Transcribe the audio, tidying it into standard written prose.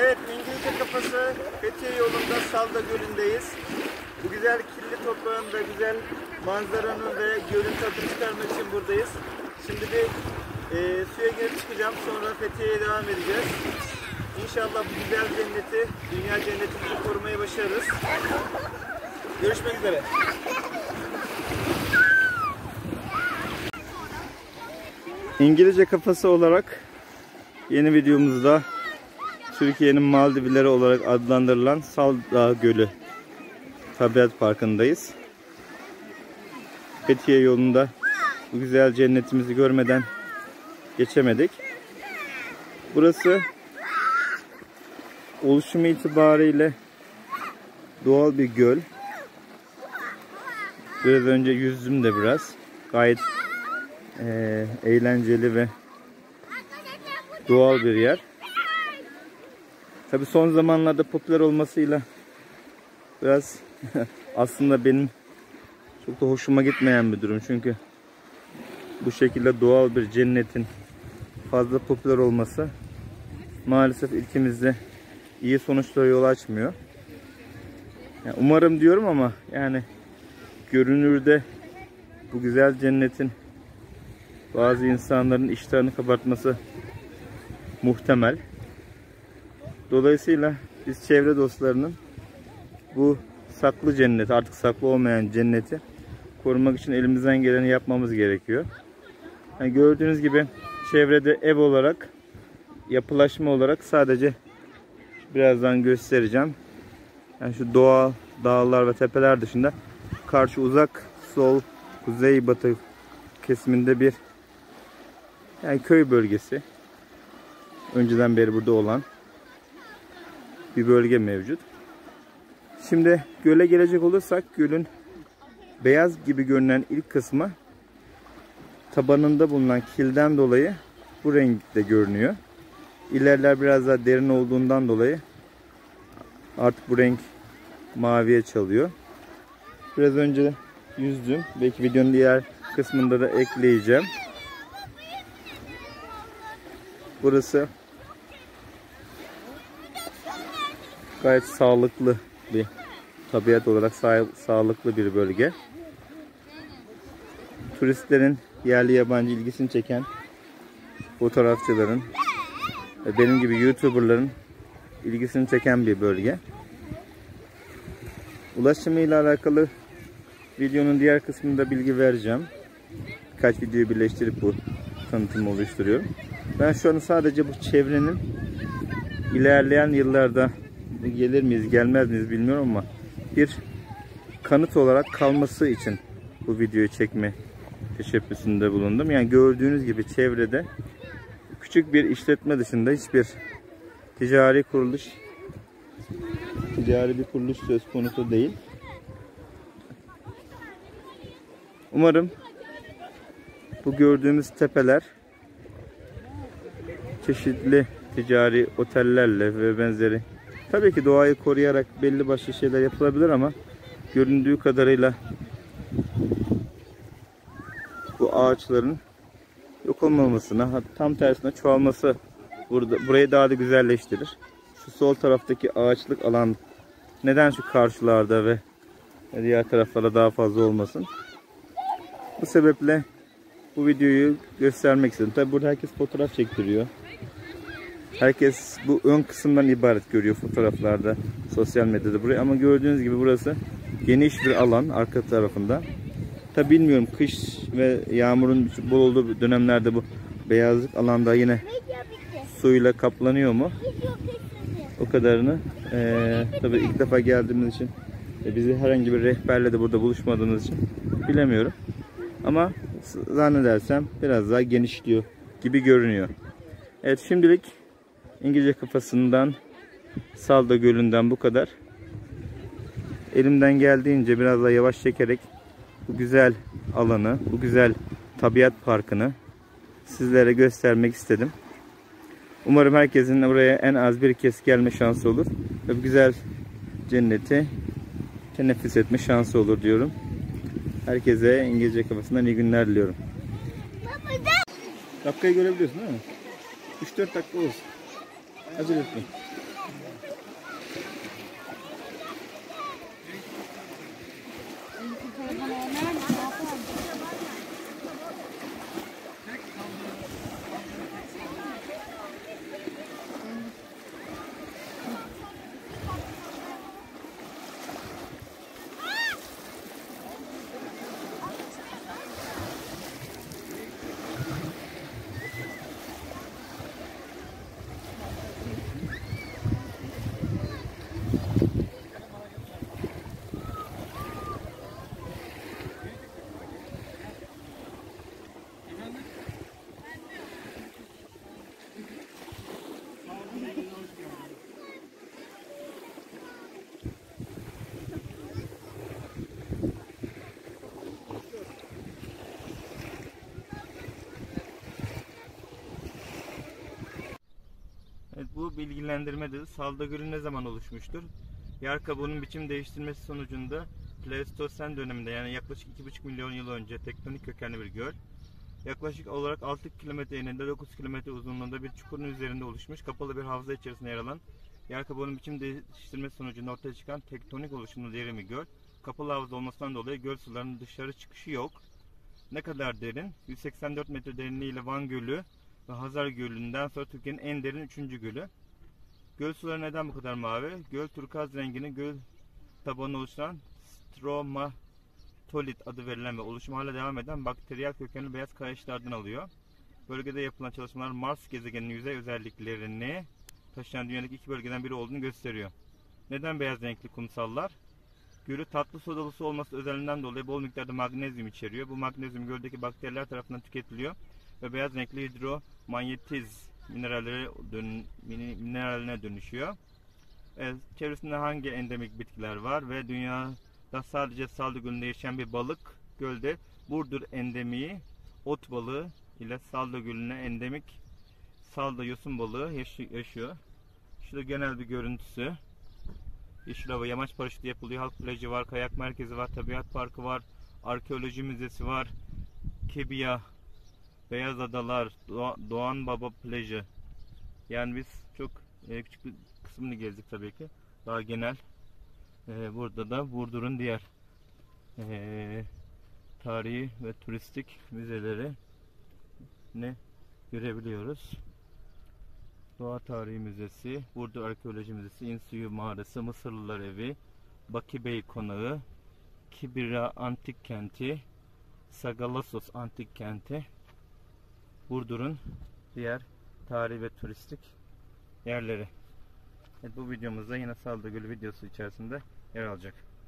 Evet, İngilizce Kafası Fethiye yolunda Salda Gölü'ndeyiz. Bu güzel kirli toprağın ve güzel manzaranın ve gölün tadını çıkarmak için buradayız. Şimdi bir suya girip çıkacağım. Sonra Fethiye'ye devam edeceğiz. İnşallah bu güzel cenneti, dünya cennetini korumayı başarırız. Görüşmek üzere. İngilizce Kafası olarak yeni videomuzda Türkiye'nin Maldivleri olarak adlandırılan Salda Gölü Tabiat Parkı'ndayız. Fethiye yolunda bu güzel cennetimizi görmeden geçemedik. Burası oluşumu itibariyle doğal bir göl. Biraz önce yüzdüm de biraz. Gayet eğlenceli ve doğal bir yer. Tabii son zamanlarda popüler olmasıyla biraz aslında benim çok da hoşuma gitmeyen bir durum. Çünkü bu şekilde doğal bir cennetin fazla popüler olması maalesef ülkemizde iyi sonuçlara yol açmıyor. Yani umarım diyorum ama yani görünürde bu güzel cennetin bazı insanların iştahını kabartması muhtemel. Dolayısıyla biz çevre dostlarının bu saklı cenneti, artık saklı olmayan cenneti korumak için elimizden geleni yapmamız gerekiyor. Yani gördüğünüz gibi çevrede ev olarak, yapılaşma olarak sadece birazdan göstereceğim. Yani şu doğal dağlar ve tepeler dışında karşı uzak sol kuzey batı kesiminde bir yani köy bölgesi. Önceden beri burada olan bir bölge mevcut. Şimdi göle gelecek olursak gölün beyaz gibi görünen ilk kısmı tabanında bulunan kilden dolayı bu renkte görünüyor. İlerler biraz daha derin olduğundan dolayı artık bu renk maviye çalıyor. Biraz önce yüzdüm. Belki videonun diğer kısmında da ekleyeceğim. Burası gayet sağlıklı bir tabiat olarak sağlıklı bir bölge. Turistlerin yerli yabancı ilgisini çeken fotoğrafçıların ve benim gibi YouTuber'ların ilgisini çeken bir bölge. Ulaşımı ile alakalı videonun diğer kısmında bilgi vereceğim. Birkaç videoyu birleştirip bu tanıtımı oluşturuyorum. Ben şu an sadece bu çevrenin ilerleyen yıllarda gelir miyiz gelmez miyiz bilmiyorum ama bir kanıt olarak kalması için bu videoyu çekme teşebbüsünde bulundum. Yani gördüğünüz gibi çevrede küçük bir işletme dışında hiçbir ticari bir kuruluş söz konusu değil. Umarım bu gördüğümüz tepeler çeşitli ticari otellerle ve benzeri tabii ki doğayı koruyarak belli başlı şeyler yapılabilir ama göründüğü kadarıyla bu ağaçların yok olmamasına, tam tersine çoğalması burayı daha da güzelleştirir. Şu sol taraftaki ağaçlık alan neden şu karşılarda ve diğer taraflara daha fazla olmasın? Bu sebeple bu videoyu göstermek istedim. Tabi burada herkes fotoğraf çektiriyor. Herkes bu ön kısımdan ibaret görüyor fotoğraflarda, sosyal medyada burayı. Ama gördüğünüz gibi burası geniş bir alan arka tarafında. Tabi bilmiyorum, kış ve yağmurun bol olduğu dönemlerde bu beyazlık alanda yine suyla kaplanıyor mu? O kadarını tabi ilk defa geldiğimiz için bizi herhangi bir rehberle de burada buluşmadığımız için bilemiyorum. Ama zannedersem biraz daha genişliyor gibi görünüyor. Evet, şimdilik İngilizce Kafası'ndan, Salda Gölü'nden bu kadar. Elimden geldiğince biraz daha yavaş çekerek bu güzel alanı, bu güzel tabiat parkını sizlere göstermek istedim. Umarım herkesin oraya en az bir kez gelme şansı olur ve bu güzel cenneti teneffüs etme şansı olur diyorum. Herkese İngilizce Kafası'ndan iyi günler diliyorum. Dakikayı görebiliyorsun değil mi? 3-4 dakika olsun. Acele etmeyin. bilgilendirmedir. Salda Gölü ne zaman oluşmuştur? Yer kabuğunun biçim değiştirmesi sonucunda Pleistosen döneminde, yani yaklaşık 2,5 milyon yıl önce tektonik kökenli bir göl. Yaklaşık olarak 6 kilometre eninde 9 kilometre uzunluğunda bir çukurun üzerinde oluşmuş, kapalı bir havza içerisinde yer alan, yer kabuğunun biçim değiştirmesi sonucunda ortaya çıkan tektonik oluşumlu derin bir göl. Kapalı havza olmasından dolayı göl sularının dışarı çıkışı yok. Ne kadar derin? 184 metre derinliğiyle Van Gölü ve Hazar Gölü'nden sonra Türkiye'nin en derin 3. gölü. Göl suları neden bu kadar mavi? Göl turkuaz rengini göl tabanı oluşturan stromatolit adı verilen ve oluşumu hala devam eden bakteriyel kökenli beyaz kayaçlardan alıyor. Bölgede yapılan çalışmalar Mars gezegeninin yüzey özelliklerini taşıyan dünyadaki 2 bölgeden biri olduğunu gösteriyor. Neden beyaz renkli kumsallar? Gölü tatlı sodalı su olması özelliğinden dolayı bol miktarda magnezyum içeriyor. Bu magnezyum göldeki bakteriler tarafından tüketiliyor ve beyaz renkli hidromanyetiz mineraline dönüşüyor. Çevresinde hangi endemik bitkiler var ve dünyada sadece Salda Gölü'nde yaşayan bir balık gölde Burdur endemiği ot balığı ile Salda Gölü'ne endemik Salda yosun balığı yaşıyor. Şurada genel bir görüntüsü. Yeşilova yamaç paraşütü yapılıyor. Halk plajı var, kayak merkezi var, tabiat parkı var, arkeoloji müzesi var, Kebiya, Beyaz Adalar, Doğan Baba plajı. Yani biz çok küçük bir kısmını gezdik tabii ki. Daha genel. Burada da Burdur'un diğer tarihi ve turistik müzeleri ne görebiliyoruz. Doğa Tarihi Müzesi, Burdur Arkeoloji Müzesi, İnsuyu Mağarası, Mısırlılar Evi, Baki Bey Konağı, Kibira Antik Kenti, Sagalassos Antik Kenti, Burdur'un diğer tarihi ve turistik yerleri. Evet, bu videomuzda yine Salda Gölü videosu içerisinde yer alacak.